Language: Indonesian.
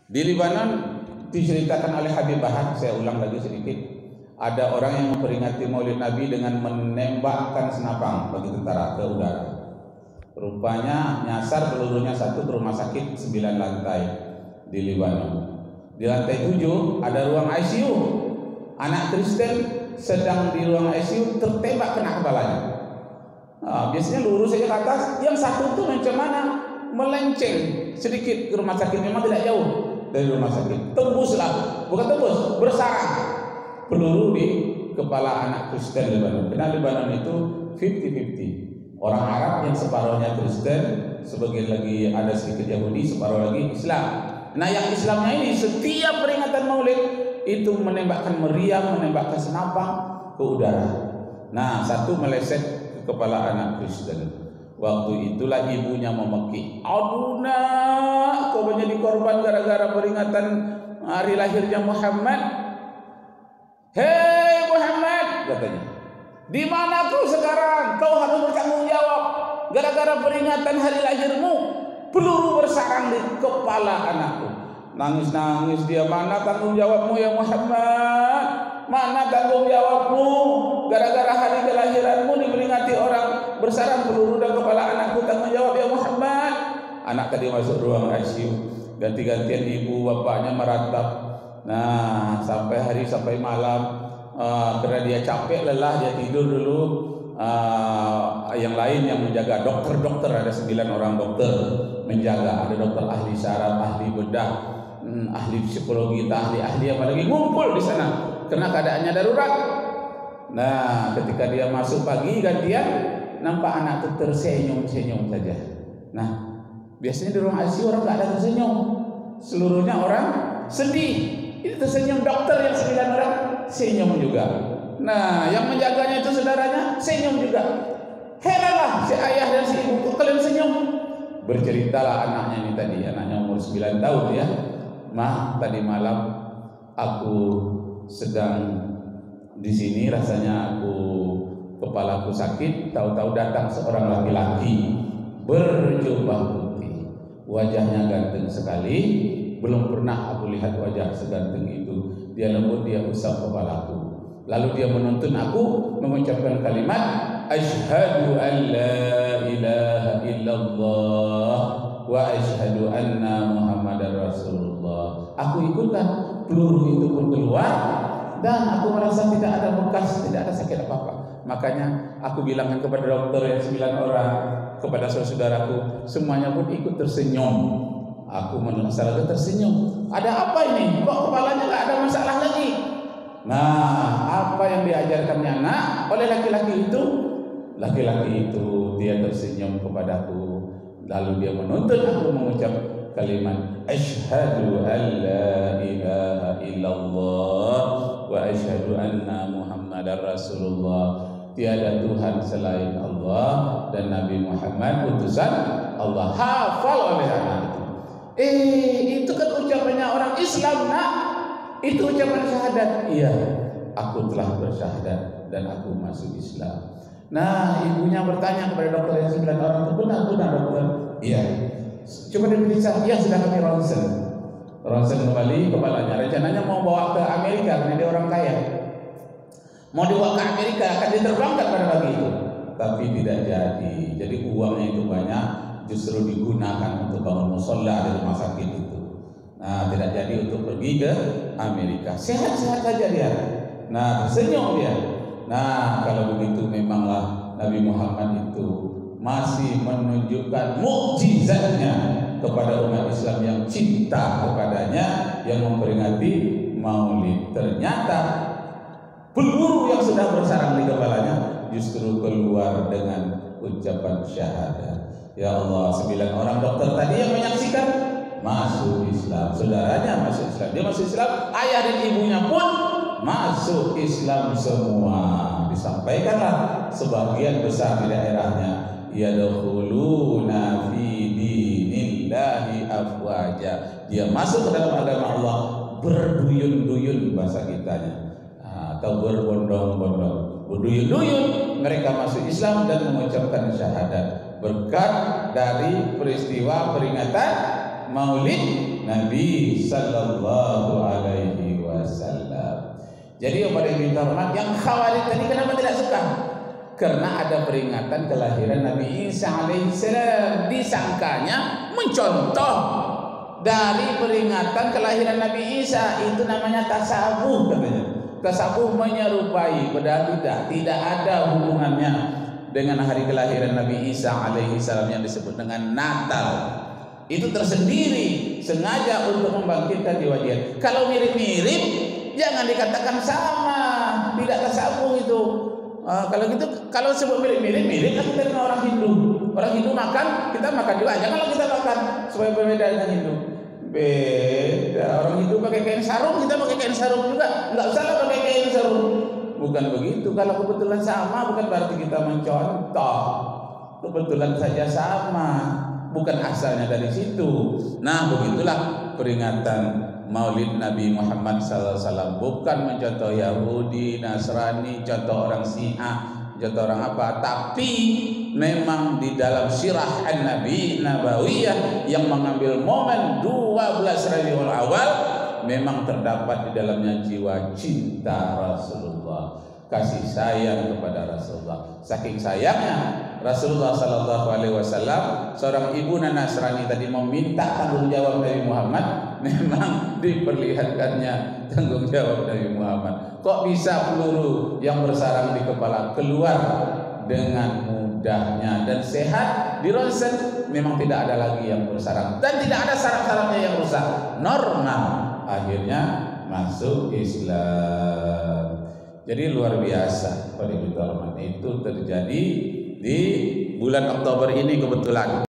Di Libanon diceritakan oleh Habib Bahar, saya ulang lagi sedikit, ada orang yang memperingati Maulid Nabi dengan menembakkan senapang bagi tentara ke udara. Rupanya nyasar pelurunya satu ke rumah sakit 9 lantai di Libanon. Di lantai 7 ada ruang ICU. Anak Kristen sedang di ruang ICU tertembak kena kepalanya. Nah, biasanya lurus saja ke atas, yang satu itu macam mana melenceng sedikit ke rumah sakit, memang tidak jauh dari rumah sakit. Tembuslah, bukan tembus, bersarang peluru di kepala anak Kristen Lebanon. Karena Lebanon itu 50-50. Orang Arab yang separuhnya Kristen, sebagian lagi ada sedikit Yahudi, separuh lagi Islam. Nah, yang Islamnya ini setiap peringatan Maulid itu menembakkan meriam, menembakkan senapang ke udara. Nah, satu meleset ke kepala anak Kristen. Waktu itulah ibunya memaki, "Aduh nak, kau menjadi korban gara-gara peringatan hari lahirnya Muhammad. Hei Muhammad," katanya, "di mana kau sekarang? Kau harus bertanggung jawab. Gara-gara peringatan hari lahirmu, peluru bersarang di kepala anakku." Nangis-nangis dia, "Mana tanggung jawabmu ya Muhammad? Mana tanggung jawabmu? Gara-gara hari kelahiranmu diperingati orang bersarang peluru dan kepala anakku, tanggung jawab ya Muhammad." Anak tadi masuk ruang ICU, ganti-gantian ibu bapaknya meratap. Nah, sampai hari sampai malam, karena dia capek lelah, dia tidur dulu. Yang lain yang menjaga, dokter-dokter, ada 9 orang dokter menjaga. Ada dokter ahli syaraf, ahli bedah, ahli psikologi, ahli-ahli apa lagi ngumpul di sana karena keadaannya darurat. Nah, ketika dia masuk pagi gantian, nampak anak itu tersenyum-senyum saja. Nah, biasanya di ruang ICU orang nggak ada tersenyum, seluruhnya orang sedih. Itu tersenyum, dokter yang 9 orang senyum juga. Nah, yang menjaganya itu saudaranya senyum juga. Heranlah si ayah dan si ibu, kok kalian senyum? Berceritalah anaknya ini tadi, anaknya umur 9 tahun ya. "Ma, tadi malam aku sedang di sini, rasanya kepalaku sakit, tahu-tahu datang seorang laki-laki berjubah putih, wajahnya ganteng sekali. Belum pernah aku lihat wajah seganteng itu. Dia lembut, dia usap kepalaku. Lalu dia menuntun aku mengucapkan kalimat, asyhadu an la ilaha illallah wa asyhadu anna Muhammadar Rasulullah." Aku ikutkan, peluru itu pun keluar dan aku merasa tidak ada bekas, tidak ada sakit apa-apa. Makanya aku bilangkan kepada dokter yang 9 orang, kepada saudaraku, semuanya pun ikut tersenyum. Aku merasa tersenyum. Ada apa ini? Kok kepalanya nggak ada masalah lagi? Nah, apa yang diajarkannya anak oleh laki-laki itu? Laki-laki itu dia tersenyum kepadaku, lalu dia menuntut aku mengucap kalimat asyhadu an la ilaha illallah wa asyhadu anna Muhammadar Rasulullah. Tiada Tuhan selain Allah dan Nabi Muhammad utusan Allah. Hafal oleh anak itu. Itu kan ucapannya orang Islam, nak. Itu ucapan syahadat. Iya, aku telah bersyahadat dan aku masuk Islam. Nah, ibunya bertanya kepada dokter yang 9 orang itu, benar dokter? Iya. Coba diperiksa. Iya, sudah kami ronsen kembali kepalanya. Rencananya mau bawa ke Amerika karena dia orang kaya. Mau dibawa ke Amerika, akan diterbangkan pada pagi itu. Tapi tidak jadi. Jadi uangnya itu banyak, justru digunakan untuk bangun musola di rumah sakit itu. Nah, tidak jadi untuk pergi ke Amerika. Sehat-sehat saja dia. Nah, tersenyum dia. Nah, kalau begitu memanglah Nabi Muhammad itu masih menunjukkan mukjizatnya kepada umat Islam yang cinta kepadanya, yang memperingati Maulid. Ternyata peluru yang sudah bersarang di kepalanya justru keluar dengan ucapan syahadat. Ya Allah, 9 orang dokter tadi yang menyaksikan masuk Islam, saudaranya masuk Islam, dia masuk Islam, ayah dan ibunya pun masuk Islam semua. Disampaikanlah sebagian besar di daerahnya, yadkhuluna fi dinillahi afwaja. Dia masuk ke dalam agama Allah berduyun-duyun bahasa kitanya, atau berbondong-bondong. Berduyun-duyun mereka masuk Islam dan mengucapkan syahadat berkat dari peristiwa peringatan Maulid Nabi sallallahu alaihi wasallam. Jadi kepada yang dihormat, yang Khawarij tadi kenapa tidak suka? Karena ada peringatan kelahiran Nabi Isa alaihissalam, disangkanya mencontoh dari peringatan kelahiran Nabi Isa. Itu namanya tasabuh katanya. Tasabuh menyerupai, padahal tidak ada hubungannya dengan hari kelahiran Nabi Isa alaihissalam yang disebut dengan Natal. Itu tersendiri, sengaja untuk membangkitkan jiwa dia. Kalau mirip-mirip, jangan dikatakan sama, tidak tasabuh itu. Kalau gitu, kalau sebut mirip-mirip, mirip kan kita dengan orang Hindu. Orang Hindu makan, kita makan juga. Janganlah kita makan supaya berbeda dengan Hindu. Beda. Orang Hindu pakai kain sarung, kita pakai kain sarung juga. Enggak usah pakai kain sarung. Bukan begitu. Kalau kebetulan sama, bukan berarti kita mencontoh. Kebetulan saja sama, bukan asalnya dari situ. Nah, begitulah peringatan Maulid Nabi Muhammad SAW, bukan mencontoh Yahudi, Nasrani, contoh orang Syiah, contoh orang apa, tapi memang di dalam sirah An-Nabi Nabawiyah yang mengambil momen 12 Rabiul Awal, memang terdapat di dalamnya jiwa cinta Rasulullah, kasih sayang kepada Rasulullah. Saking sayangnya Rasulullah Sallallahu Alaihi Wasallam, seorang ibu Nasrani tadi meminta tanggung jawab dari Muhammad, memang diperlihatkannya tanggung jawab dari Muhammad. Kok bisa peluru yang bersarang di kepala keluar dengan mudahnya dan sehat, di ronsen memang tidak ada lagi yang bersarang dan tidak ada saraf-sarafnya yang rusak, normal, akhirnya masuk Islam. Jadi luar biasa pada itu terjadi di bulan Oktober ini kebetulan.